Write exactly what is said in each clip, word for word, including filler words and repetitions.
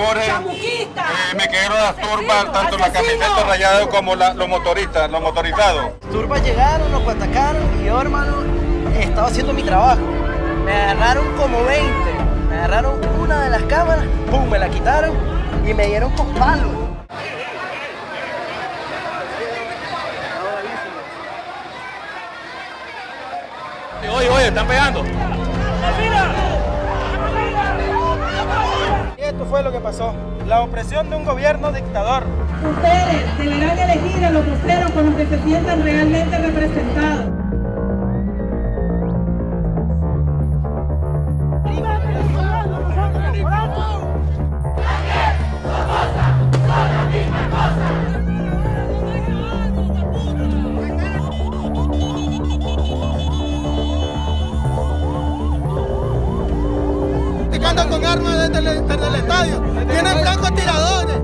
Borges, eh, me quedaron las turbas, tanto la camiseta rayada como la, los motoristas, los motorizados. Turbas llegaron, nos atacaron y yo, hermano, estaba haciendo mi trabajo. Me agarraron como veinte, me agarraron una de las cámaras, pum, me la quitaron y me dieron con palos. Oye, oye, están pegando. Y esto fue lo que pasó, la opresión de un gobierno dictador. Ustedes deberán elegir a los voceros con los que se sientan realmente representados. Andan con armas desde el, desde el estadio, tienen francotiradores.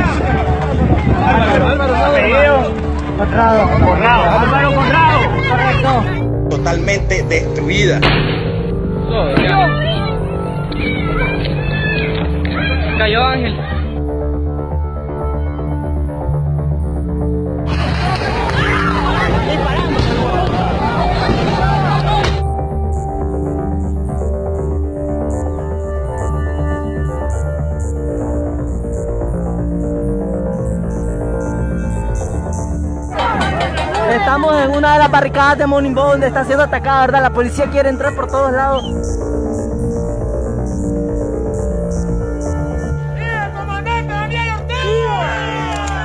Álvaro Conrado. Álvaro Conrado. Correcto. Totalmente destruida. Cayó Ángel. Estamos en una de las barricadas de Monimbó donde está siendo atacada, ¿verdad? La policía quiere entrar por todos lados. ¡Viva el comandante Daniel Ortega!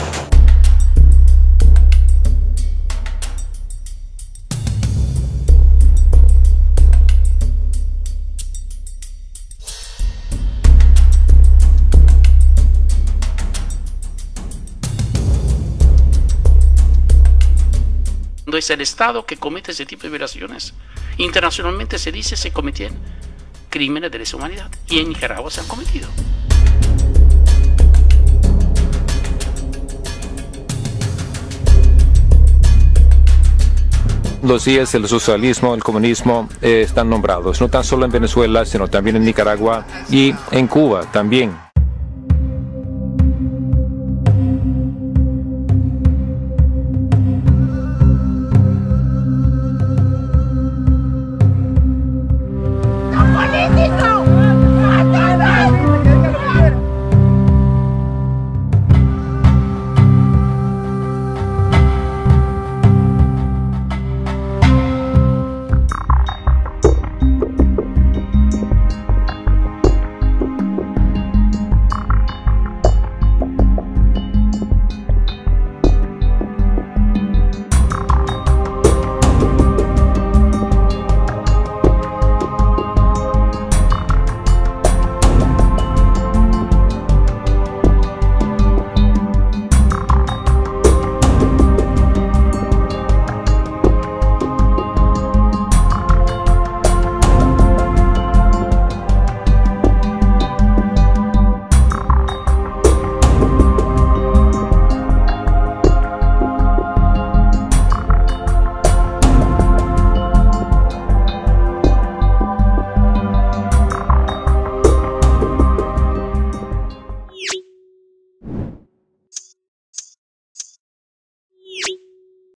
Es el Estado que comete ese tipo de violaciones. Internacionalmente se dice que se cometen crímenes de lesa humanidad y en Nicaragua se han cometido. Los días del socialismo, el comunismo eh, están nombrados, no tan solo en Venezuela, sino también en Nicaragua y en Cuba también.